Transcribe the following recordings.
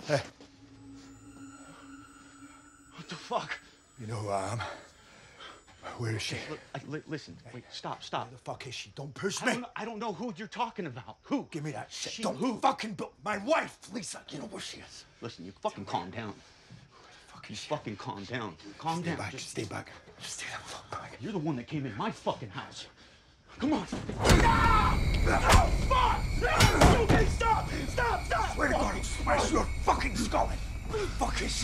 Hey. What the fuck? You know who I am. Where is she? Listen, wait, stop. Where the fuck is she? Don't push me. I don't know who you're talking about. Who? Give me that shit. She, don't who? fucking... My wife, Lisa. You know where she is. Listen, you fucking calm down. You fucking calm down. Calm down. Just stay back. Just stay the fuck back. You're the one that came in my fucking house. Come on. Oh, fuck! Okay, stop! Stop! Swear to God, I'll smash your fucking skull in. Where the fuck is she?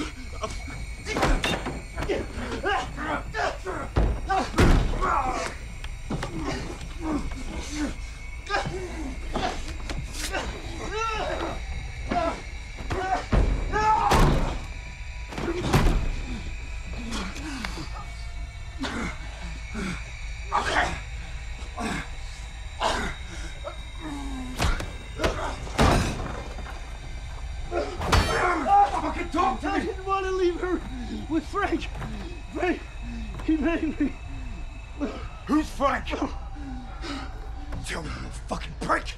Fucking talk to me! I didn't want to leave her with Frank. Frank, he made me. Who's Frank? Tell me, you fucking prick!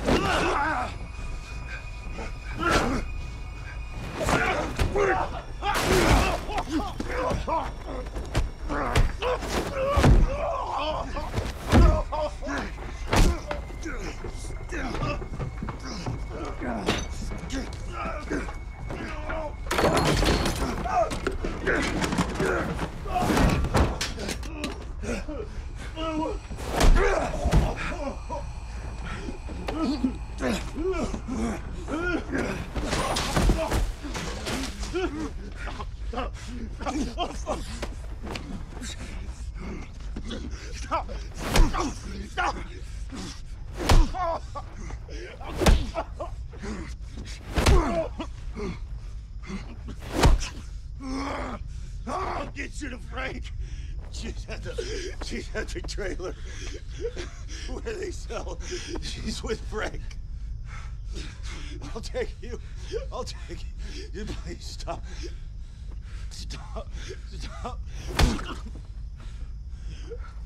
Stop! I'll get you to Frank. She's at the trailer where they sell. She's with Frank. I'll take you. You please stop. Stop.